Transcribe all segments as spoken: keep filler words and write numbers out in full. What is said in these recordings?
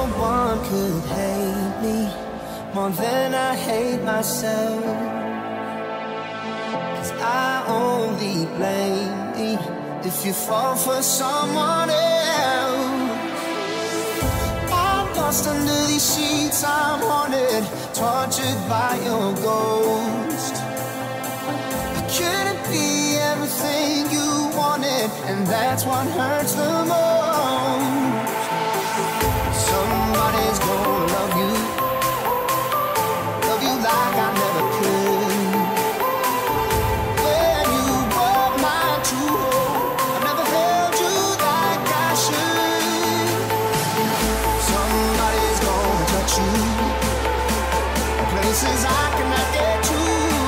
one could hate me more than I hate myself, 'cause I only blame me if you fall for someone else. I'm lost under these sheets, I'm haunted, tortured by your ghost. I couldn't be everything you wanted, and that's what hurts the most. Somebody's gonna love you, love you like I never could. When you were my true hope, I never held you like I should. Somebody's gonna touch you, places I cannot get to.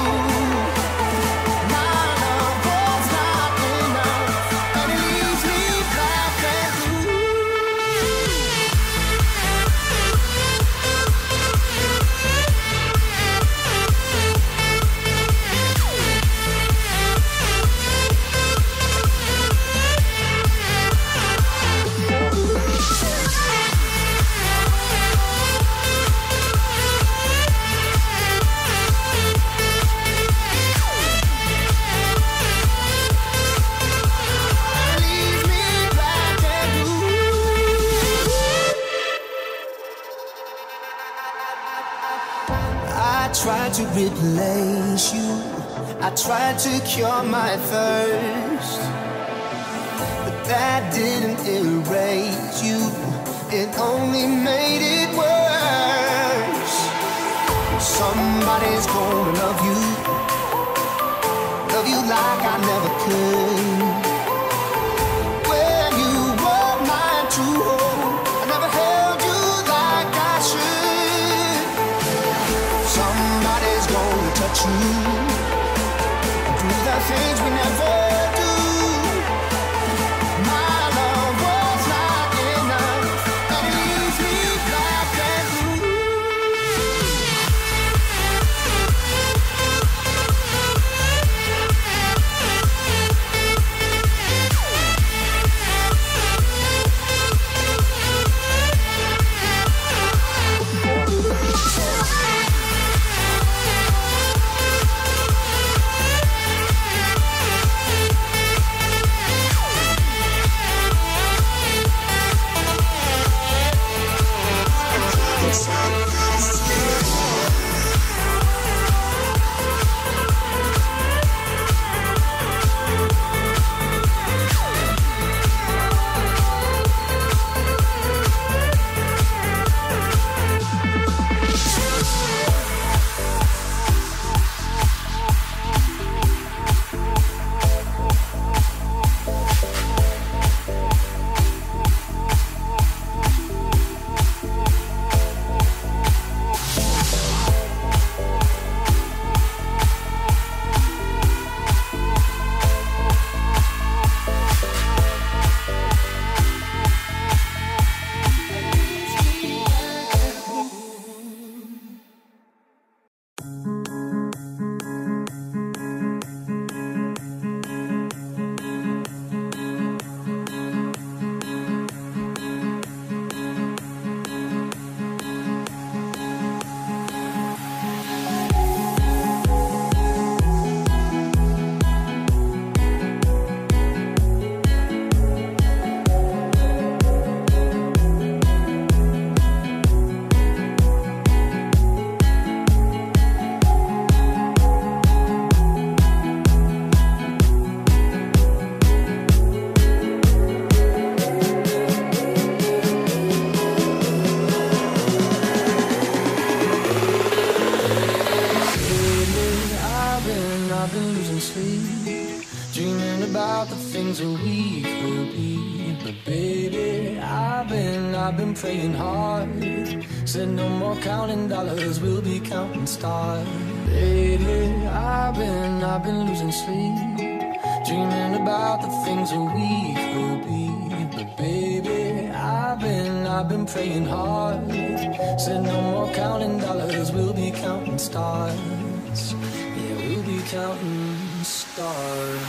I tried to replace you, I tried to cure my thirst, but that didn't erase you, it only made it worse. Somebody's gonna love you, love you like I never could. When you were my true hope, I never held you like I should. Somebody's gonna touch you, do the things we never do. My love was not enough, and it leaves me black and blue. Praying hard, said no more counting dollars, we'll be counting stars. Lately, I've been, I've been losing sleep, dreaming about the things that we could be. But baby, I've been, I've been praying hard, said no more counting dollars, we'll be counting stars. Yeah, we'll be counting stars.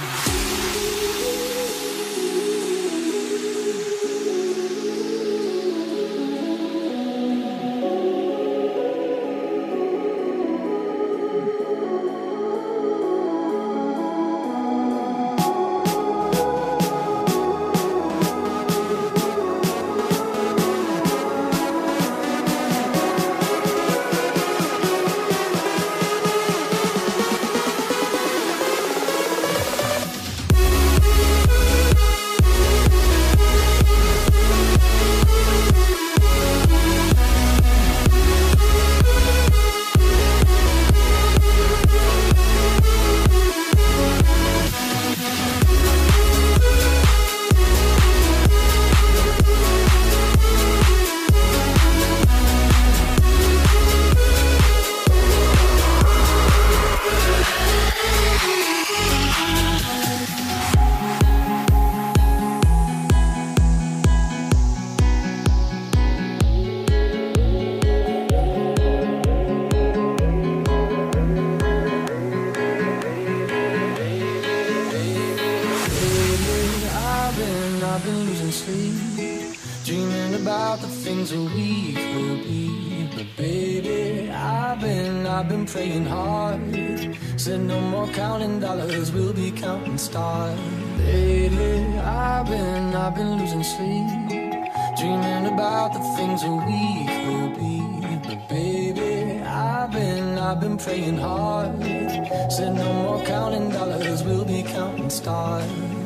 about the things a week will be. But baby, I've been, I've been praying hard. Said no more counting dollars, we'll be counting stars. Lately, I've been, I've been losing sleep, dreaming about the things a week will be. But baby, I've been, I've been praying hard. Said no more counting dollars, we'll be counting stars.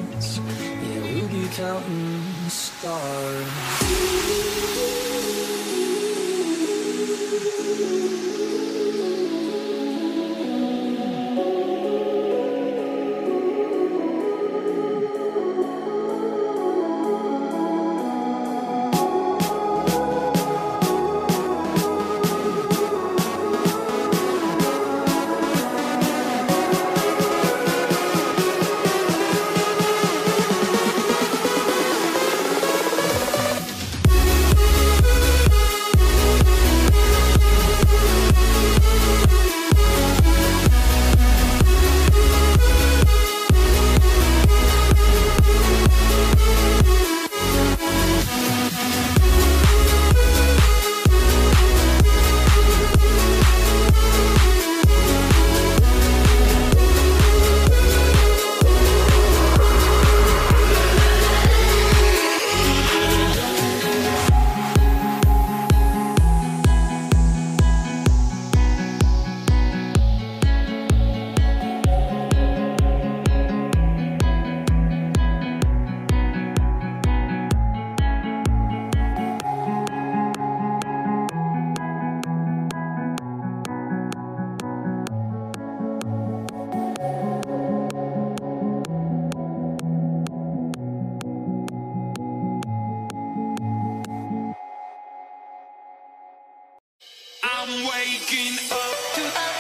Yeah, we'll be counting stars. I'm waking up to